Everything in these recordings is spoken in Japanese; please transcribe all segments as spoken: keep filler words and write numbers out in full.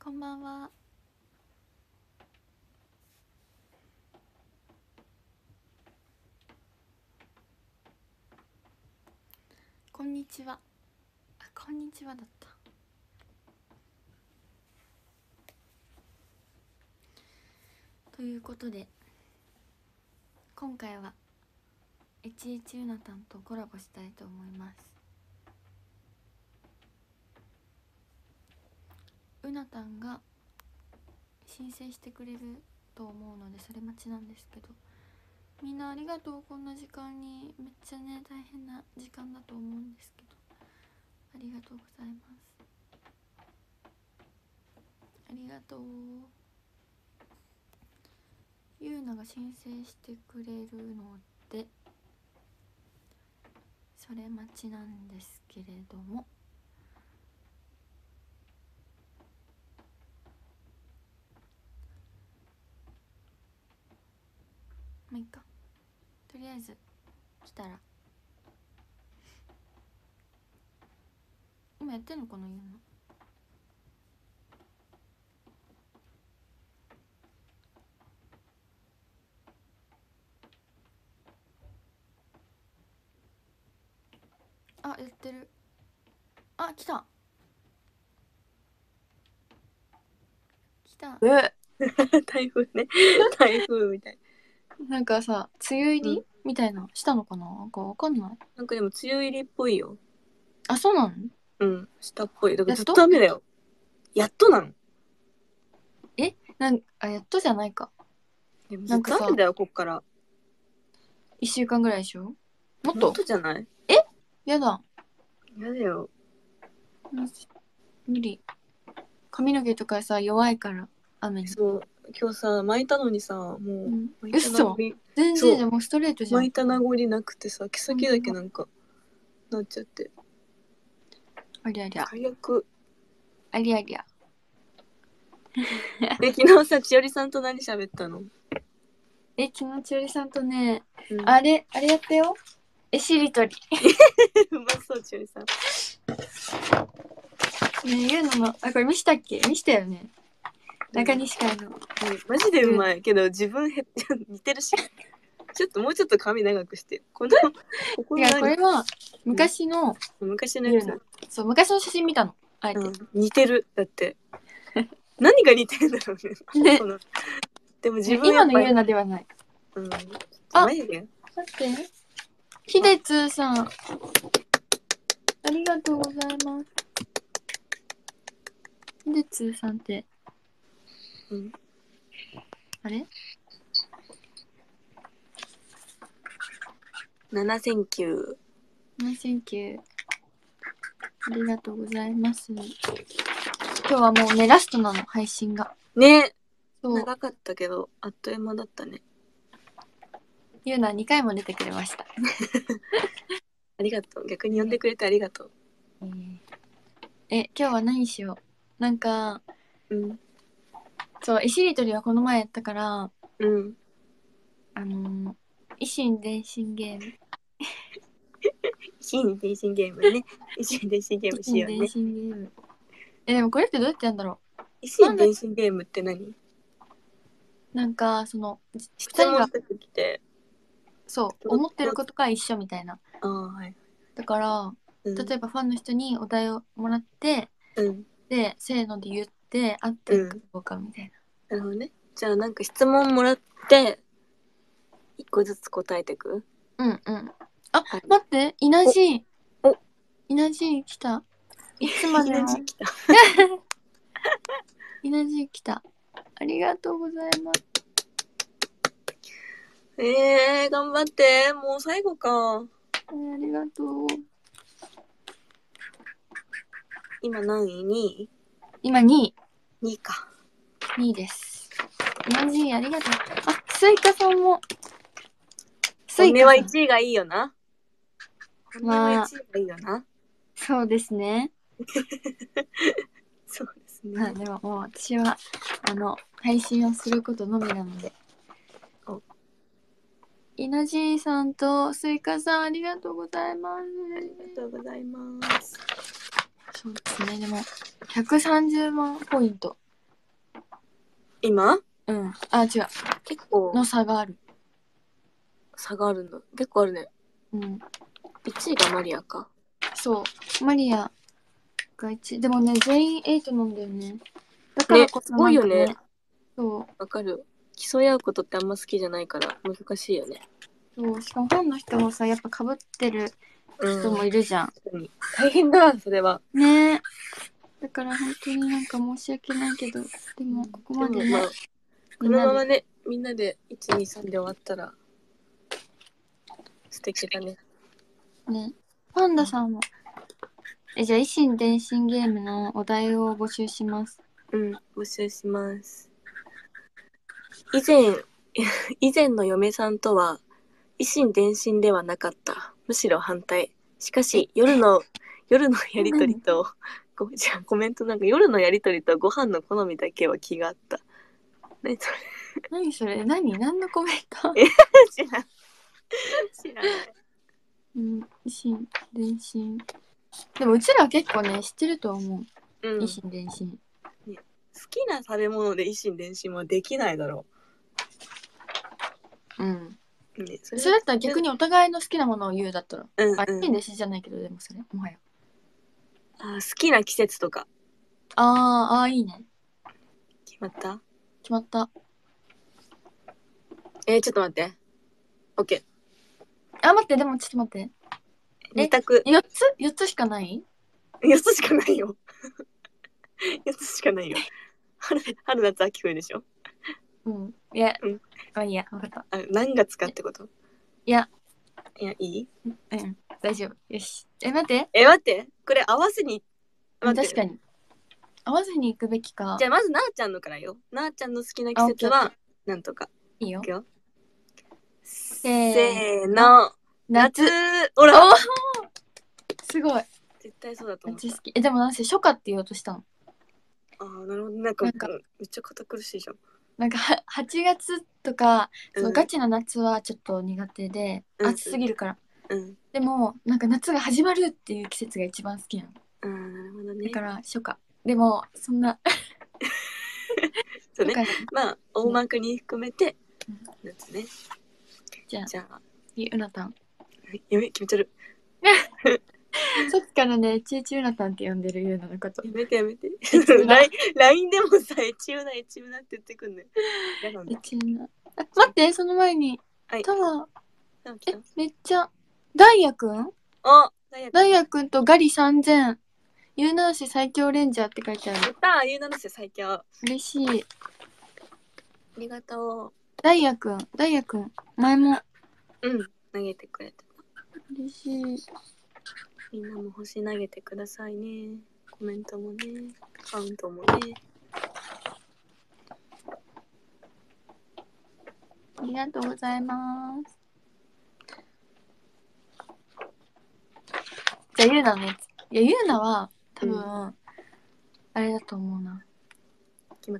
こんばんは。こんにちは。あ、こんにちはだった。ということで、今回はエチエチユナタンとコラボしたいと思います。うなたんが申請してくれると思うので、それ待ちなんですけど、みんなありがとう。こんな時間にめっちゃね大変な時間だと思うんですけど、ありがとうございます。ありがとう。ゆうなが申請してくれるのでそれ待ちなんですけれども、まあいいか。とりあえず来たら、今やってんのかな、ゆうな。あ、やってる。あ、来た来た。 え台風ね。台風みたい。 なんかさ、梅雨入り、 うんみたいなしたのかな、なんかわかんない。 なんかでも梅雨入りっぽいよ。 あ、そうなの？ うん、したっぽい。だからずっやっとと雨だよ。やっとなの。 えなんあ、やっとじゃないか。 でもずっなんかさ、 と雨だよ、こっから。 いっしゅうかんぐらいでしょ。もっもっととじゃない？ やだ。 やだよ。 無理。髪の毛とかさ弱いから雨に。 そう、今日さ、巻いたのにさ、もう、 うん、 巻いた名残。 全然じゃん、もうストレートじゃん。 巻いた名残なくてさ、毛先だけなんか、なっちゃって。 ありゃりゃ。 最悪。 ありゃりゃ。 で、昨日さ、千織さんと何喋ったの？ え、昨日千織さんとね、 うん、 あれ、あれやったよ。えしりとり。 うまそう、千織さん。 ねえ、言うのも、あ、これ見したっけ？見したよね。中西会の。 うん、マジでうまいけど、自分へ似てるし。ちょっともうちょっと髪長くして。この、ここいや、これは昔の、 昔のやつ。 そう、昔の写真見たの。あえて。 うん、似てる。だって。何が似てるんだろうね。 ねこのでも自ね、 分やっぱ今のゆうなではない。 うん。 あ、 マジで？ 待って。ひでつーさん。ありがとうございます。ひでつーさんって。 うん。 あれ？ ななせんきゅう。 ななせんきゅう。ありがとうございます。今日はもうね、ラストなの、配信が。 ね。 そう。 長かったけど、あっという間だったね。 ゆうなにかいも出てくれました。 ありがとう。逆に呼んでくれてありがとう。 えー、え、今日は何しよう。なんか、 うん。 そう、絵しりとりはこの前やったから、 うん。 あのー、維新伝心ゲーム。 維新伝心ゲームね。維新伝心ゲーム維新伝しようね。 心ゲーム。え、でもこれってどうやってやるんだろ維新伝心ゲームって何？ う。なんか、その、 質問してきて。 そう、思ってることが一緒みたいな。 ああ、はい。 だから、 うん、 例えばファンの人にお題をもらって、 うん。 で、せーので言って、合ってるかどうかみたいなるほどね。じゃあなんか質問もらって、一個ずつ答えてく？ な。うんうん。あ、 はい、 待って、イナジー。 お、 イナジー来た。いつまでも。 イナジー来た。 イナジー来た。ありがとうございます。 えー、頑張って。もう最後か。 えー、ありがとう。 今何位？ に 位？ 今にい。 にいか。 にいです。イナジーありがとう。あ、スイカさんも。スイカさん。 本音はいちいがいいよな。本音はいちいがいいよな。まあ、 そうですね。 そうですね。 まあでももう私はあの配信をすることのみなので。イナジーさんとスイカさんありがとうございます。 ありがとうございます。 そうですね。でもひゃくさんじゅうまんポイント今うん。あ、違う。 結構の差がある。 差があるんだ。結構あるね。 うん。 いちいがマリアか。 そう。マリアがいちい。でもね、全員エイトなんだよね。だからこそね、すごいよね。 そう。 わかる。競い合うことってあんま好きじゃないから難しいよね。 そう。しかもファンの人もさ、やっぱ被ってる人もいるじゃん。 うん、大変だ、それは。 ねえ。だから本当になんか申し訳ないけど、でもここまでね。 でもまあ、このままね、みんなでいち、に、さんで終わったら素敵だね。 ね。パンダさんも。え、じゃあ、維新伝心ゲームのお題を募集します。 うん、募集します。以前、以前の嫁さんとは、維新伝心ではなかった。むしろ反対。しかし、夜の、夜のやりとりと、ごじゃあコメントなんか、夜のやりとりとご飯の好みだけは気があった。何それ何それ何何のコメントえ知らん。知らない。 うん、維新伝心。でもうちらは結構ね、知ってると思う。 うん、 維新伝心。 ね。好きな食べ物で維新伝心はできないだろうん。 う。ね、 それだったら逆にお互いの好きなものを言うだったら。 うんうん、 あ、維新伝心じゃないけど、でもそれ、もはや。 あ、好きな季節とか。 あー、あー、いいね。 決まった？ 決まった。 えー、ちょっと待って。OK。 あ、待って、でもちょっと待って。 に択。 よっつ ?よっ つしかない？ よっつしかないよ。よっつしかないよ。春、春夏秋冬でしょ。 うん。いや、 うん。 あ、いいや、わかった。 あ、何月かってこと？ いや、 いや、いい？ うん、大丈夫。よし。え、待って。 え、待って。これ合わせに、待って。 確かに。合わせに行くべきか。 じゃあまずなーちゃんのからよ。なーちゃんの好きな季あ、オッケーオッケ節は、なんとか。 ー。いいよいく。よ。 せせーーの。 の。 夏。 夏。ほら。 おーすごい。 絶対そうだと思った。 夏好き。え、でもなんせ初夏って言おうとしたの。 ああ、なるほど。なんか、 なんかうんめっちゃ堅苦しいじゃん。 なんかははちがつとか、そのうんガチな夏はちょっと苦手で、 うん暑すぎるから。 うん。 でも、なんか夏が始まるっていう季節が一番好きなの。 ああ、なるほどだね。 から初夏。でも、そんな、 そうね。 初夏がまあ、大幕に含めてうん、 夏ね。 じゃあ、 じゃあ、 いいうなたん。 やめ、決めてる。 さっきからね、チーチューなたんって呼んでるゆうなのこと。 やめてやめて。 エチューナ。 ライン でもさ、エチューナ、エチューナって言ってくんね。嫌なんだ。 エチューナ。あ、待って、その前に。 はい。 ただ、えなん来た、 めっちゃ、ダイヤくんあ、ダイヤダイヤくんとガリさんぜん。有難市最強レンジャーって書いてある。 やったー、ゆうなのし最強。 嬉しい。 ありがとう。 ダイヤくん、ダイヤくん、前も。 うん、投げてくれた。 嬉しい。 みんなも星投げてくださいね。コメントもね、カウントもね。 ありがとうございます。じゃあ、ゆうなのやつ。いや、ゆうなは、多分、うん、あれだと思うな。 決まった？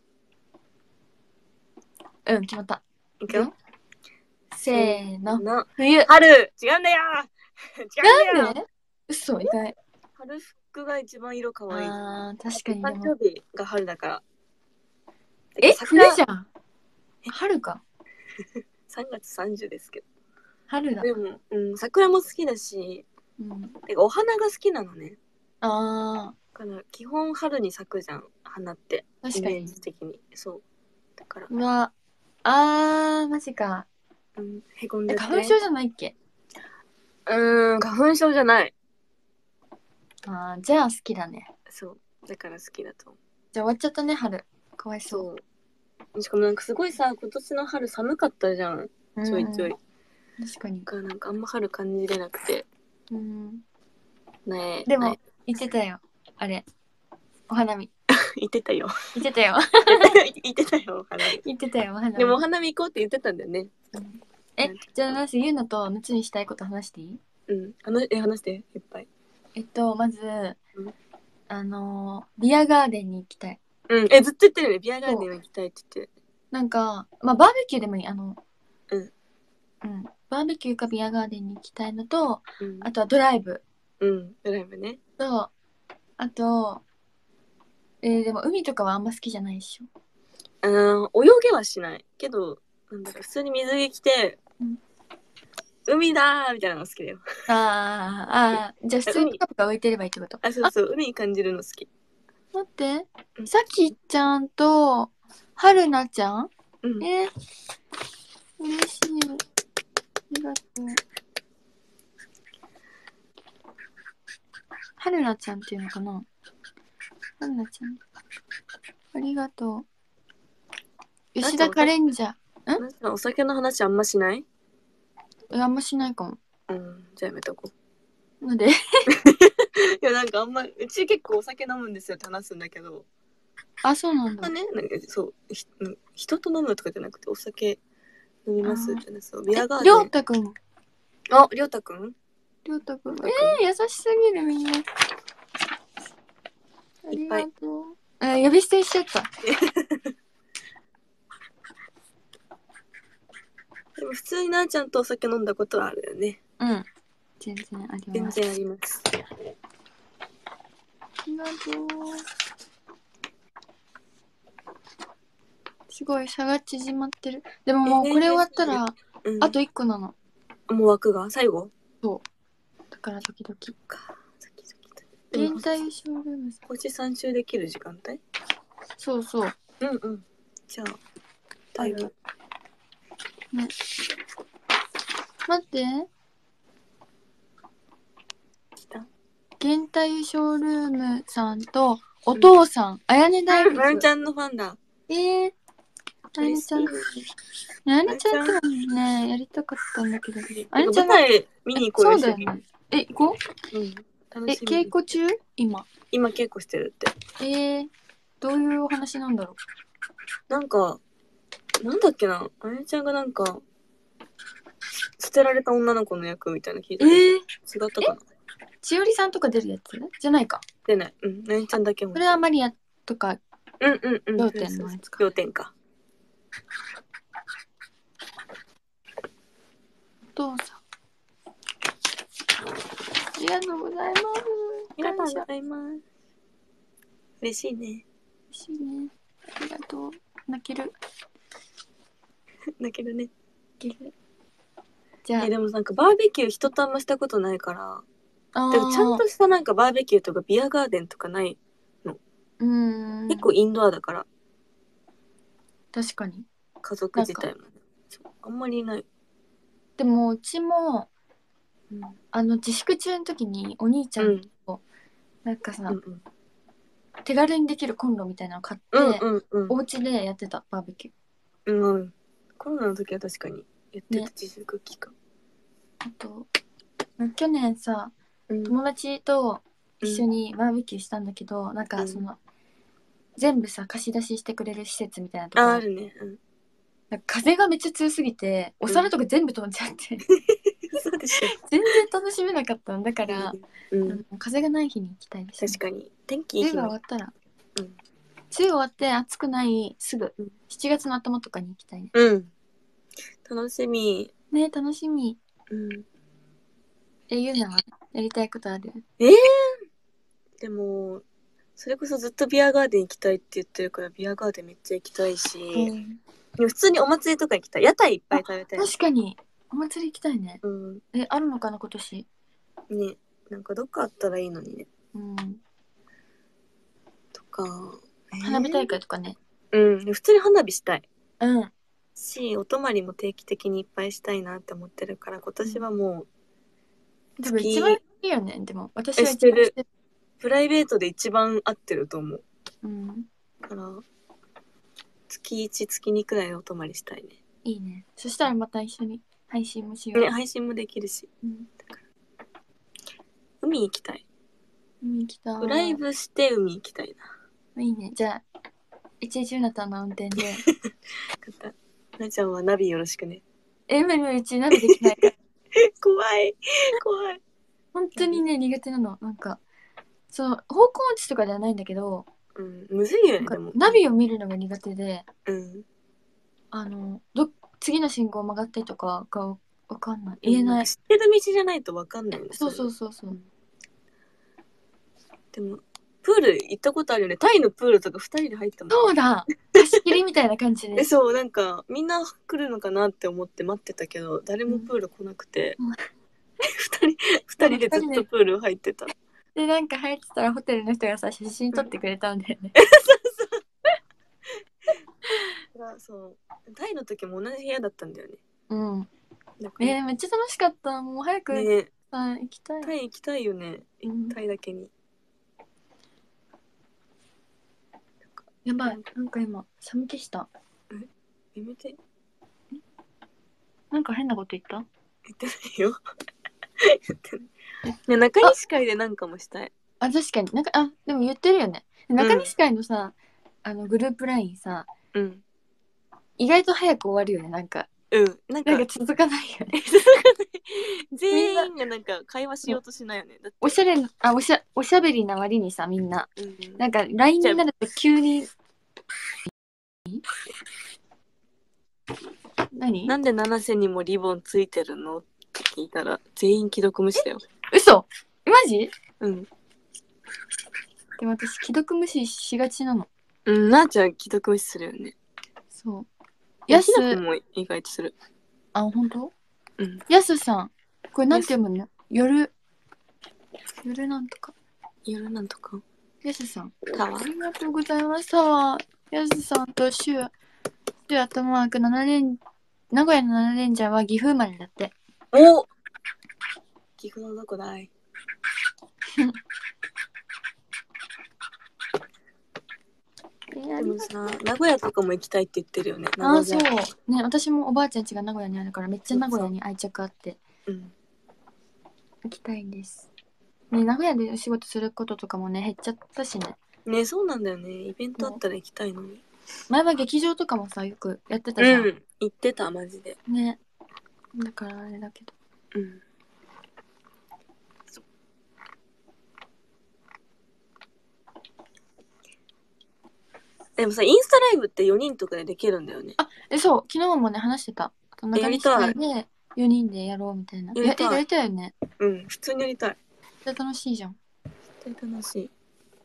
うん、決まった。 いくよ。 せーの。 の冬。 春。違うんだよ。違うんだよ。 なんで？嘘、意外。 春服が一番色可愛い。 あー、確かにで誕も。 生日が春だから。 え、冬桜じゃん。春か。 さんがつさんじゅうですけど。 春だ。 でも、うん、桜も好きだし、 うん。 てかお花が好きなのね。 あだから基本春に咲くじゃん、花って。 ー、確かに。 イメージ的に。そう。だから、 うわ、あー、マジか。 うん、へこんでえ、 って。 花粉症じゃないっけ？ うーん、花粉症じゃない。 あー、じゃあ好きだね。 そう。だから好きだと思う。 じゃあ終わっちゃったね、春。かわいそう。 そう。しかもなんかすごいさ、今年の春寒かったじゃん。ちょいちょい。 確かに。 かなんかあんま春感じれなくて。 うん。 ねえ。 でもね、 言ってたよ。あれ。お花見。 言ってたよ。 言ってたよ。 言ってたよ、お花見。 言ってたよ、お花見。 でもお花見行こうって言ってたんだよね。 うん、え、じゃあなし、ゆうなと夏にしたいこと話していい？ うん。あの、え、話して、いっぱい。 えっと、まず、 うん、 あのー、ビアガーデンに行きたい。 うん。え、ずっと言ってるね。ビアガーデン行きたいって言って。 なんか、まあ、バーベキューでもいい。あの、 うん。 うん。バーベキューかビアガーデンに行きたいのと、 うん、 あとはドライブ。 うん。ドライブね。 と、あと、えー、でも海とかはあんま好きじゃないでしょ。 あー泳げはしないけど、なんだか普通に水着着て、 うん、 海だーみたいなの好きだよ。 あーあー、じゃあ普通に海、 カプが浮いてればいいってこと？ あ、そうそう、海感じるの好き。 待って、 うんさきちゃんとはるなちゃん、 うん。 えー、嬉しい。ありがとう。はるなちゃんっていうのかな？はるなちゃん。ありがとう。吉田カレンジャー。ん？ なんかお酒の話あんましない？ え、あんましないかも。 うん、じゃあやめとこう。 なんで？ いや、なんかあんま、うち結構お酒飲むんですよって話すんだけど、 あ、そうなんだ。 まあね、なんかそう、ひうん人と飲むとかじゃなくてお酒飲みますってね、そう、ビえ、 アガーりょデン。 うたくん。 あ、りょうたくんりょうたくん。 りょうたくんえー、優しすぎるみんな。ありがいっぱい。 とう。え、呼び捨てしちゃった。 でも普通になーちゃんとお酒飲んだことはあるよね。 うん。全然あり全ます。 然あります。 ありがとう。すごい差が縮まってる。でももうこれ終わったら、 うん、 あといっこなの。 もう枠が最後そう。だからドキドキ。 か。さっきさっきでも現代ショールームさん。 星三周できる時間帯？ そうそう。 うんうん。じゃあ、だいぶ。 ね。待って。 来た？ 現代ショールームさんとお父さん、あやね大うん、なる仏。 ちゃんのファンだ。 えー、あやねちゃん。あやねちゃんとはね、やりたかったんだけど。あやねちゃんが、 舞台見に行こうよ。 そうだよね。え、行こう？ うん。楽え、 しみ。 稽古中？今。 今稽古してるって。 えー、どういうお話なんだろなんか、なんだっけな。あやちゃんがなんか、捨てられた女の子の役みたいな聞いたう？えけど、 ー、 違ったかな。 千織さんとか出るやつじゃないか。 出ない。うん。あやちゃんだけも。 それはマリアとか、 うんうんうん。 仰天のやつか。 仰天か。 お父さん。ありがとうございます。 ありがとうご感謝。 ざいます。嬉しいね。 嬉しいね。ありがとう。泣ける。 だけどね。 泣ける。じゃあ、 え、でもなんかバーベキュー人とあんましたことないから、 あてかちゃんー、 としたなんかバーベキューとかビアガーデンとかないの。 うーん。 結構インドアだから、 確かに。 家族自体も。そうあんまりいない。 でも、うちも、 うん。 あの、自粛中の時にお兄ちゃうんん。 と、なんかさ、 うんうん。 手軽にできるコンロみたいなの買って、 うんうんうん。 お家でやってた、バーベキュー。 うんうん。コロナの時は確かにやってたね自粛期間。 あと、去年さ、 うん。 友達と一緒にバーベキューしたんだけど、なんかその、全部さ、貸し出ししてくれる施設みたいなとこあ、 ろ、 あるね。うん。 なんか風がめっちゃ強すぎて、お皿とか全部飛んじゃって、 そうでしょ。 全然楽しめなかったんだから、 うん。 あの風がない日に行きたいです、ね。 確かに。天気いい梅日に。 雨が終わったら、 うん。 梅雨終わって暑くないすぐ、 うんしちがつの頭とかに行きたいね。 うん。楽しみ。 ね、楽しみ。 うん。 え、ゆうなはやりたいことある？ えー、でも、それこそずっとビアガーデン行きたいって言ってるから、ビアガーデンめっちゃ行きたいし、 うんでも普通にお祭りとか行きたい。屋台いっぱい食べたい。 確かに、お祭り行きたいね。 うん。 え、あるのかな、今年。 ね。なんかどっかあったらいいのにね。 うん。 とか、えー花火大会とかね。 うん。普通に花火したい。 うん。 し、お泊まりも定期的にいっぱいしたいなって思ってるから、今年はもう、 多分一番いいよね。でも、私はえしてる一番してる。 プライベートで一番合ってると思う。 うん。 だから、月いち、月にくらいお泊まりしたいね。 いいね。そしたらまた一緒に配信もしよう。 ね、配信もできるし。 うん。 海行きたい。 海行きたい。 ドライブして海行きたいな。 いいね。じゃあ、一日なたの運転で。 なちゃんはナビよろしくね。 え、無理無理、うちナビできないから。 怖い。怖い。 本当にね、苦手なの。なんか、その、方向音痴とかではないんだけど、 うん、むずいよね、 なんかでも。 ナビを見るのが苦手で、 うん。 あの、ど、次の信号曲がったりとかがわかんない。言えない。 知ってる道じゃないとわかんないんですそうそうそうそう。 うんでも、プール行ったことあるよね。タイのプールとか二人で入ったもん。 そうだ貸し切りみたいな感じで。 え、そう、なんか、みんな来るのかなって思って待ってたけど、誰もプール来なくて、 うん二人、二人でずっとプール入ってた。 で、なんか入ってたらホテルの人がさ、写真撮ってくれたんだよね。 そう。タイの時も同じ部屋だったんだよね。 うん。 だからえー、めっちゃ楽しかった。もう早く、 ね、 さ、行きたい。 タイ行きたいよね。 うんタイだけに。 やばい。なんか今、寒気した。 やめて。 なんか変なこと言った？ 言ってないよ。言ってない。ね、中西会でなんかもしたい。 あ、確かに。なんか、あ、でも言ってるよね。中西会のさ、あの、グループラインさ、 うん。 意外と早く終わるよね、なんか。 うん。なんか、 なんか続かないよね。 全員がなんか会話しようとしないよね。だっておしゃれな、あ、おしゃ、おしゃべりな割にさ、みんな。 うん、 なんか、ライン になると急に、何なんで七瀬にもリボンついてるのって聞いたら、全員既読無視だよ。 嘘マジうん。 でも私、既読無視しがちなの。 うん、なーちゃん既読無視するよね。 そう。 ややす、 ひなこも意外とする。 あ、本当？ うん。 やすさん。これなんて読むの？夜、夜なんとか。 夜なんとか。 やすさん。 タワーありがとうございます。タワー。やすさんとシュウ、シュウアットマークななレン、名古屋のななレンジャーは岐阜生まれだって。 お岐阜のどこだいでもさ、名古屋とかも行きたいって言ってるよね。 ああ、そう。ね、私もおばあちゃん家が名古屋にあるから、めっちゃ名古屋に愛着あって。 うん。 行きたいんです。ね、名古屋でお仕事することとかもね、減っちゃったしね。 ね、そうなんだよね。イベントあったら行きたいのに。 前は劇場とかもさ、よくやってたじゃん。 うん。行ってた、マジで。 ね。だからあれだけど。 うん。でもさ、インスタライブってよにんとかでできるんだよね。 あ、え、そう、昨日もね、話してた。中西会でよにんでやろうみたいな。 やりたいや、えやりたいよね。 うん、普通にやりたい。 絶対楽しいじゃん。 絶対楽しい。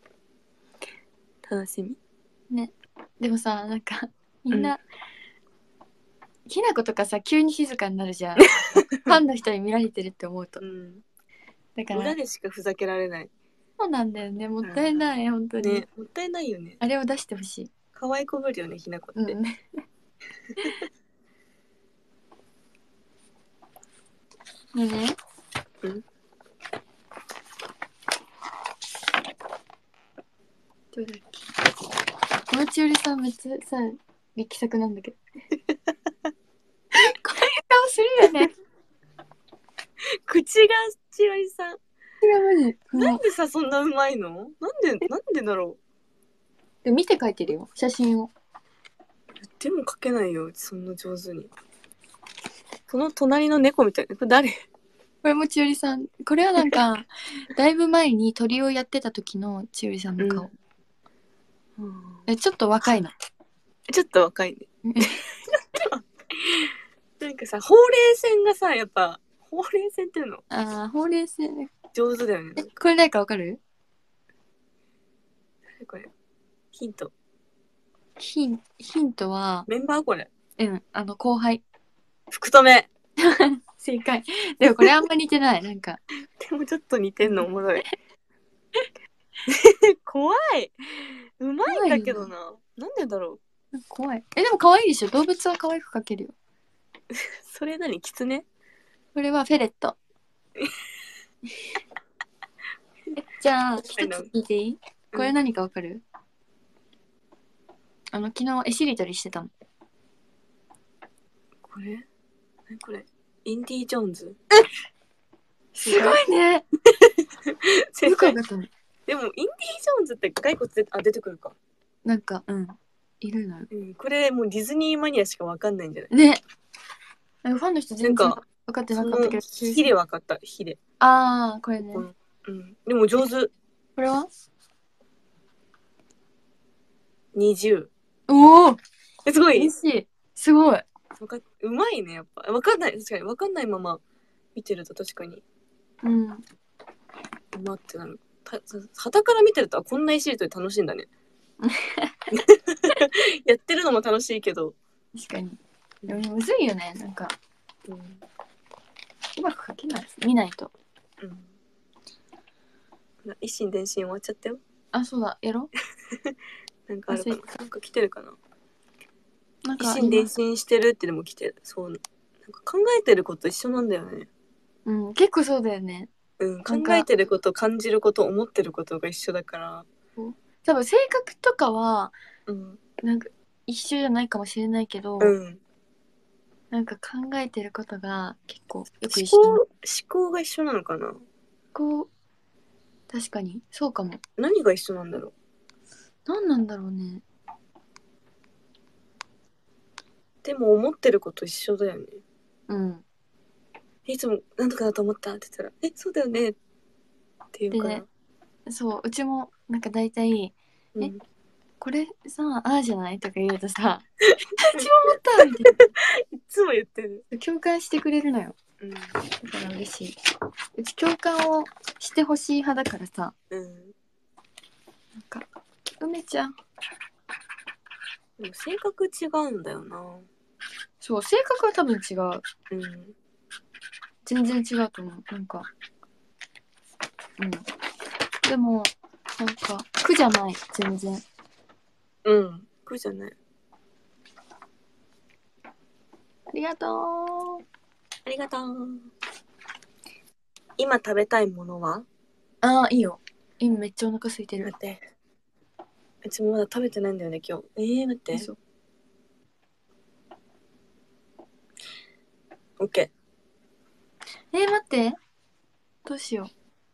楽しみ。 ね。でもさ、なんか、みんな、うんひなことかさ、急に静かになるじゃん。ファンの人に見られてるって思うと。 うん。 だから、 裏でしかふざけられない。 そうなんだよね。もったいない、本当に。 ね、もったいないよね。 あれを出してほしい。 可愛いこぶるよね、ひなこって。 うん。ねね。 うん。 どうだっけ。小内よりさんめっちゃさ、力作なんだけど。こういう顔するよね。 口がちわりさん。 口がマジ。 なんでさ、そんなうまいの？なんで、なんでだろう。で見て描いてるよ、写真を。 でも描けないよ、そんな上手に。その隣の猫みたいな。これ誰？ これもちよりさん。これはなんか、だいぶ前に鳥をやってた時のちよりさんの顔。うん、えちょっと若いの。 ちょっと若いね。なんかさ、ほうれい線がさ、やっぱ、ほうれい線っていうの？ ああ、ほうれい線。 上手だよね。 え、これ誰かわかる？ これ。ヒント。 ヒン、ヒントは、 メンバーこれ。 うん、あの、後輩。 福留。 正解。でもこれあんま似てない、なんか。 でもちょっと似てんのおもろい。怖い。うまいんだけどな。なんでだろう。怖い。え、でも可愛いでしょ。動物は可愛く描けるよ。 それ何？キツネ？ これはフェレット。えじゃあ、一つ聞いていい？これ何かわかる？あの、昨日絵しりとりしてたの。 これ？何これ？インディ・ジョーンズ？ すごいね。 正解。 かったね。 でも、インディ・ジョーンズって骸骨で、あ、出てくるか。 なんか、うん。いるのよ。 うん、これもうディズニーマニアしかわかんないんじゃない？ ね。ファンの人全然なんか分かってなかったけど。 ヒレわかった、ヒレ。 ああ、これね。 うん。うん、でも上手。 これはにじゅう。 おおえ、すごい。 嬉しい。すごい。 わかうまいね、やっぱ。わかんない。確かに。わかんないまま見てると確かに。 うん。 うまってなる。はたから見てると、こんな石と楽しいんだね。やってのも楽しいけど。 確かに。でもむずいよね、なんか。 うん。 うまく書けない。見ないと。 うん。一心伝心終わっちゃったよ。 あ、そうだ、やろなんかあるかな。なんか来てるかな。 なん一か心伝心してるってでも来てる。そう。なんか考えてること一緒なんだよね。 うん、結構そうだよね。 うん。考なんかえてること、感じること、思ってることが一緒だから。 多分性格とかは、 うん。 なんか一緒じゃないかもしれないけど、 うん。 なんか考えてることが結構よく思一緒な考、思考が一緒なのかな。 こう、確かに、そうかも。 何が一緒なんだろう。 何なんだろうね。 でも思ってること一緒だよね。 うん。 いつも何とかだと思ったって言ったら、え、そうだよねっていうから。 でね、そう、うちもなんか大体、 うん、 え、これさ、ああじゃないとか言うとさ、うちも思ったみたいいつも言ってる。 な。共感してくれるのよ。 うん。 だから嬉しい。うち共感をしてほしい派だからさ、 うん。 なんか、梅ちゃん。 でも性格違うんだよな。 そう、性格は多分違う。 うん。 全然違うと思う。なんか、うん。でも、なんか、苦じゃない、全然。 うん。苦じゃない。 ありがとう。 ありがとう。今食べたいものは？ ああ、いいよ。今めっちゃお腹空いてる。 待って。うちもまだ食べてないんだよね、今日。えー、待って。 嘘。 オッケえー、待って。どうしよう。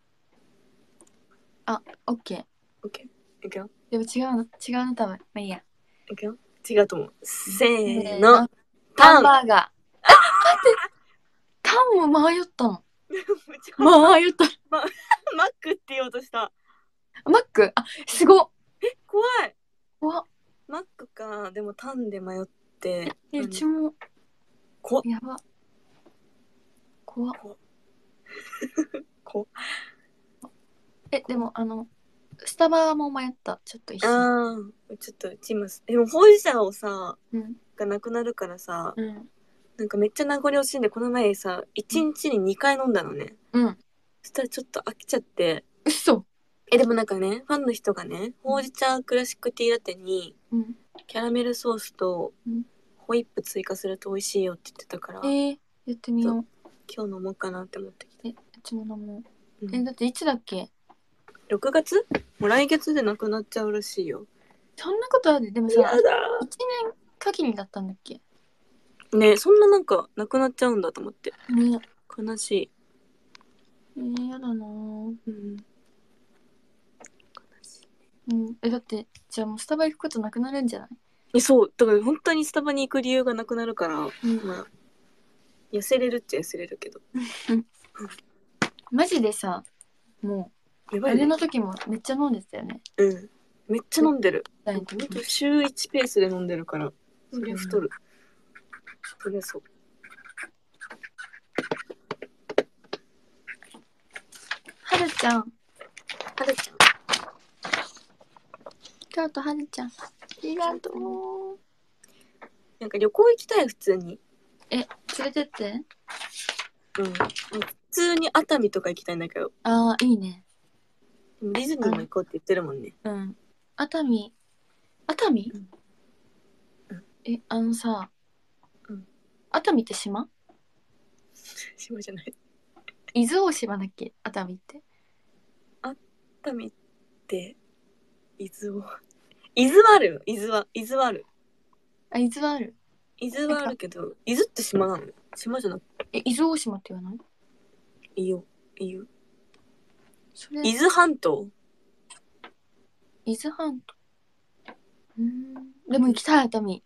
あ、オッケー。 ー。オッケー。いくよ。 でも違うの、違うの多分。まあいいや。 いくよ。違うと思う。せーせーの。 の。 タン。 ハンバーガー。あ、待って。タンも迷ったの。迷った。 マックって言おうとした。 マックあ、すごっ。 え、怖い。 怖っ。 マックか。でもタンで迷って。 え、うちも。 怖っ。 やば。怖っ。 怖っ。 え、でもあの、スタバも迷った。ちょっと一瞬。 ああ、ちょっとうち今、でもほうじ茶をさ、 うん。 がなくなるからさ、 うん。 なんかめっちゃ名残惜しいんで、この前さ、いちにちににかい飲んだのね。 うん。 そしたらちょっと飽きちゃって、 嘘。 え、でもなんかね、ファンの人がね、ほうじ茶クラシックティーラテに、 うん。 キャラメルソースとうんホイップ追加すると美味しいよって言ってたから、 えー、やってみよう。 今日飲もうかなって思ってきた。 え、うちも飲もう。 うんえ、だっていつだっけ？ ろくがつ？もう来月でなくなっちゃうらしいよ。 そんなことある？でもさ、 やだいちねん限りだったんだっけ？ ー。ね、そんななんかなくなっちゃうんだと思って。 ね。 悲しい。 えー、やだなぁ。 うん。 うん。え、だって、じゃあもうスタバ行くことなくなるんじゃない？ え、そう。だから本当にスタバに行く理由がなくなるから、 うんまあ、痩せれるっちゃ痩せれるけど。 マジでさ、もう、 やばいね。 あれの時もめっちゃ飲んでたよね。 うん。めっちゃ飲んでる。 大ほんの時もと週いちペースで飲んでるから。そりゃ太る。そりゃそう。 はるちゃん。 はるちゃん。 京都はるちゃん。ありがとう。 なんか旅行行きたい、普通に。 え、連れてって。 うん。普通に熱海とか行きたいんだけど。 ああ、いいね。 でもディズニーも行こうって言ってるもんね。 うん。熱海。熱海、 うんうん、 え、あのさ、 うん、 熱海って島？ 島じゃない。 伊豆大島だっけ？熱海って。 熱海って、伊豆を。伊豆はあるよ。伊豆は。伊豆はある。 あ、伊豆はある。 伊豆はあるけど、伊豆って島なの？島じゃなくて。 え、伊豆大島って言わない？ いいよ。いいよ。 それ、 伊豆半島？ 伊豆半島。うーん。でも行きたい、熱海。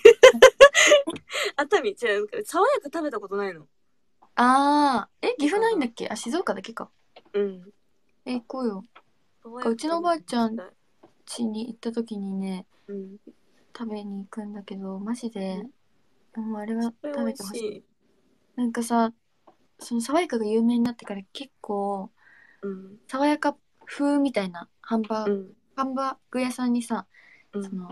熱海、違う、爽やか食べたことないの。 あー、え、岐阜ないんだっけ？あ、静岡だけか。 うん。 え、行こうよ。うちのおばあちゃん家に行った時にね、 うん、 食べに行くんだけど、マジで、もうあれは食べてほしい。 い。 なんかさ、その爽やかが有名になってから結構、 うん。 爽やか風みたいなハンバーグ、 うん。 ハンバーグ屋さんにさ、 うん。 その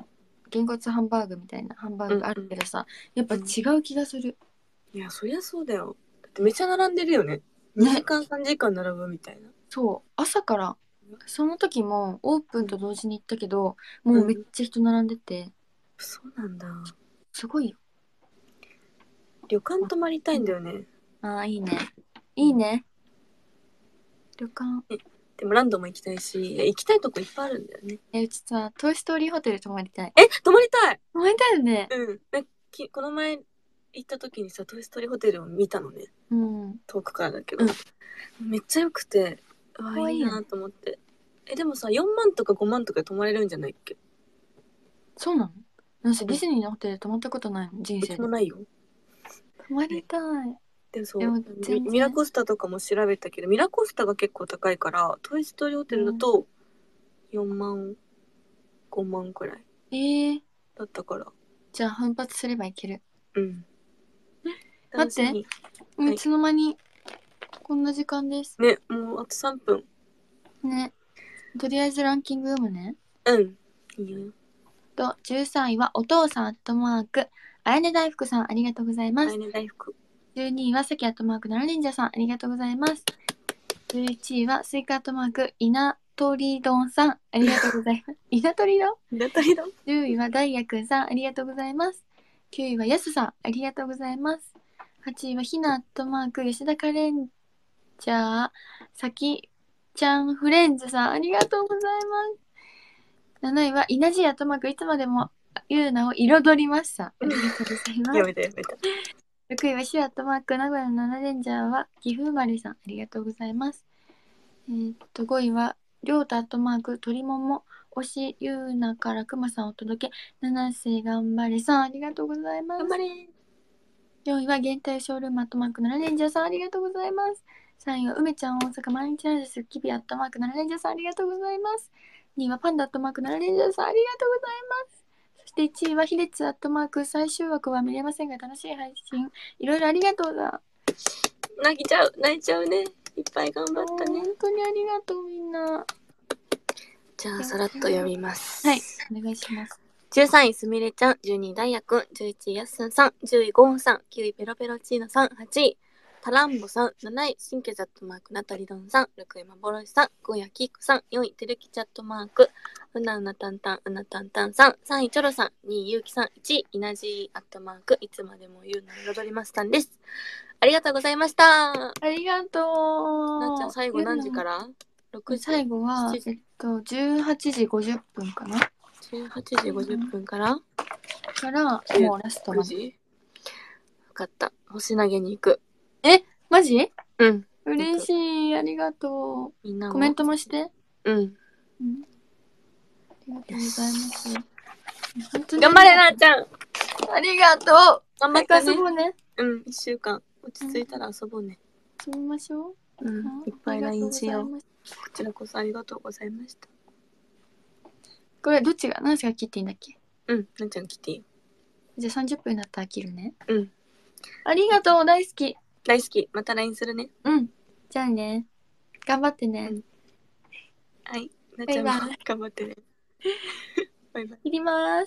げんこつハンバーグみたいなハンバーグあるけどさ、うんうん、やっぱ違う気がする、 うん、いやそりゃそうだよ。だってめっちゃ並んでるよね。にじかん、ね、さんじかん並ぶみたいな。 そう朝からその時もオープンと同時に行ったけど、うん、もうめっちゃ人並んでて、うん、 そうなんだ。 すごいよ。 旅館泊まりたいんだよね。 ああいいねいいね、うん、旅館でもランドも行きたいし、行きたいとこいっぱいあるんだよね。 えうちさトイストーリーホテル泊まりたい。 え泊まりたい泊まりたいよね。 うんえきこの前行った時にさトイストーリーホテルを見たのね、うん、遠くからだけど、うん、めっちゃ良くてわあいいなと思って。えでもさよんまんとかごまんとか泊まれるんじゃないっけ。 そうなの。私ディズニーのホテル泊まったことないの人生で。うちもないよ。 泊まりたい。 でもそうミ、ミラコスタとかも調べたけどミラコスタが結構高いからトイストーリーホテルだとよんまんごまんくらい、えー、だったからじゃあ奮発すればいける。うん待っていつの間にこんな時間ですね。もうあとさんぷんね。とりあえずランキング読むね。 うんいいよ。 とじゅうさんいはお父さんアットマークあやね大福さんありがとうございます。あやね大福。じゅうにいはさきアットマークなな忍者さんありがとうございます。じゅういちいはスイカアットマーク稲取丼さんありがとうございます。稲取丼稲取丼。じゅういはダイヤくんさんありがとうございます。きゅういはやすさんありがとうございます。はちいはひなアットマーク吉田カレンジャーさきちゃんフレンズさんありがとうございます。なないは稲地アットマークいつまでもゆうなを彩りましたありがとうございます。やめたやめた。ろくいはシュアットマーク名古屋のナナレンジャーは岐阜生まれさんありがとうございます。えー、っとごいはりょうたアットマーク鳥もも推しゆうなからくまさんお届け七世頑張れさんありがとうございます。頑張れ。よんいは限定ショールームアットマークナナレンジャーさんありがとうございます。さんいは梅ちゃん大阪毎日なんですきびアットマークナナレンジャーさんありがとうございます。にいはパンダアットマークナナレンジャーさんありがとうございます。そしていちいはヒデツアットマーク最終枠は見れませんが楽しい配信いろいろありがとうだ。泣きちゃう泣いちゃうね。いっぱい頑張ったね。本当にありがとうみんな。 じゃあさらっと読みます。 はいお願いします。 じゅうさんいすみれちゃん、じゅうにいダイヤくん、じゅういちいやっすんさん、じゅういゴーンさん、きゅういペロペロチーノさん、はちいタランボさん、なない新居チャットマークナタリドンさん、ろくいまぼろしさん、ごいはキックさん、よんいテルキチャットマークうなうなたんたんうなたんたんさん、さんいチョロさん、にいゆうきさん、いちいいなじアットマークいつまでもゆうな彩りますさんです。ありがとうございました。 ありがとう。 なっちゃん最後何時から？ろくじ。 最後はえっとじゅうはちじごじゅっぷんかな。 じゅうはちじごじゅっぷんから、うん、 からもうラストまで。分かった。星投げに行く。 えマジ？ うん。 嬉しい。ありがとう。みんなもコメントもして。うん。うん。ありがとうございます。本当に頑張れなっちゃん。 ありがとう。 頑張ってね。 遊ぼうね。 うん。一週間落ち着いたら遊ぼうね。 遊びましょう。 うん。いっぱい ライン しよう。こちらこそありがとうございました。 これどっちが何時が切っていいんだっけ？ うん。なっちゃん切っていいよ。 じゃあさんじゅっぷんになったら切るね。 うん。 ありがとう。大好き。 大好き。また ライン するね。 うん。じゃあね。頑張ってね。うん、 はい。なっちゃんも頑張ってね。バイバイ。 切ります。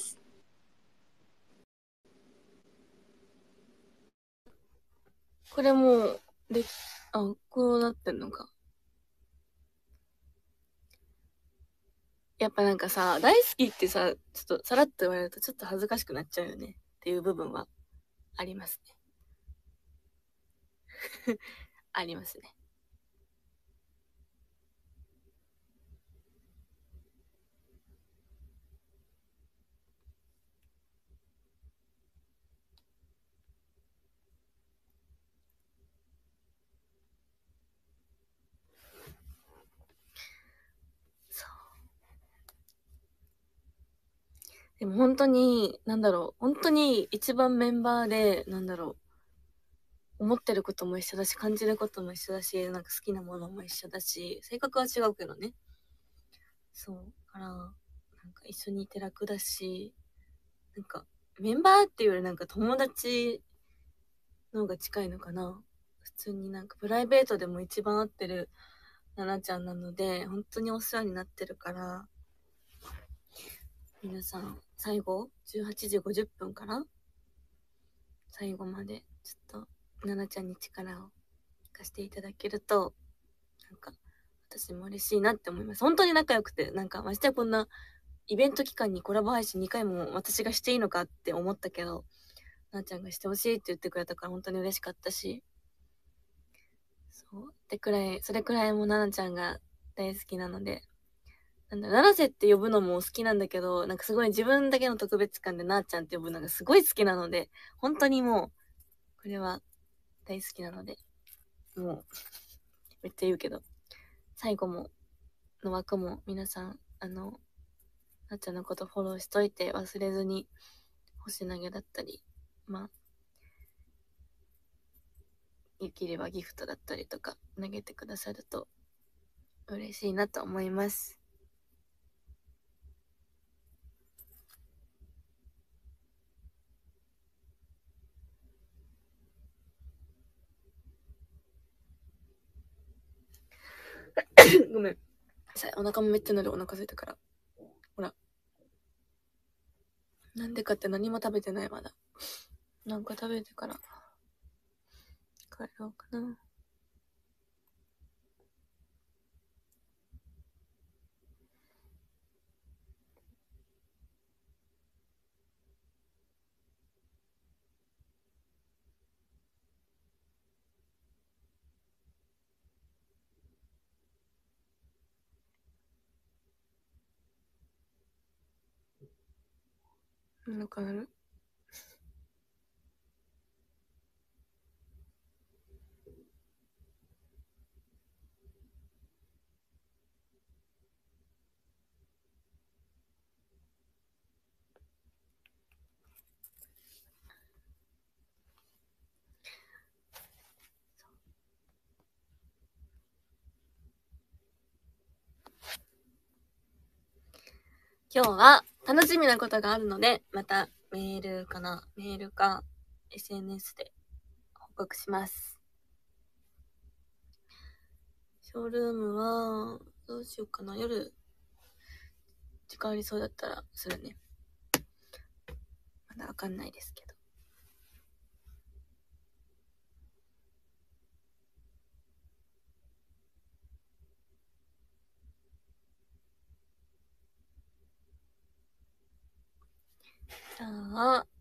これもうで、あ、こうなってんのか。やっぱなんかさ、大好きってさ、ちょっとさらっと言われるとちょっと恥ずかしくなっちゃうよねっていう部分はありますね。ありますね。そう。でも本当に、なんだろう、本当に一番メンバーで、なんだろう、思ってることも一緒だし、感じることも一緒だし、なんか好きなものも一緒だし、性格は違うけどね。そう。から、なんか一緒にいて楽だし、なんかメンバーっていうよりなんか友達の方が近いのかな。普通になんかプライベートでも一番会ってるななちゃんなので、本当にお世話になってるから、 皆さん最後じゅうはちじごじゅっぷんから最後までちょっとななちゃんに力を貸していただけると、なんか私も嬉しいなって思います。本当に仲良くて、なんかましてやこんなイベント期間にコラボ配信にかいも私がしていいのかって思ったけど、ななちゃんがしてほしいって言ってくれたから本当に嬉しかったし、そうでくらい、それくらいもななちゃんが大好きなので、なんだ、七瀬って呼ぶのも好きなんだけど、なんかすごい自分だけの特別感でなーちゃんって呼ぶのがすごい好きなので、本当にもう、これは大好きなので、もう、めっちゃ言うけど、最後も、の枠も皆さん、あの、なっちゃんのことフォローしといて忘れずに、星投げだったり、まあ、できればギフトだったりとか投げてくださると嬉しいなと思います。ごめん。さお腹もめっちゃ鳴る。お腹空いたから。ほら。なんでかって何も食べてないまだ。なんか食べてから帰ろうかな。なんかなる？今日は楽しみなことがあるので、またメールかなメールか エスエヌエス で報告します。ショールームは、どうしようかな。夜、時間ありそうだったらするね。まだわかんないですけど。じゃあ、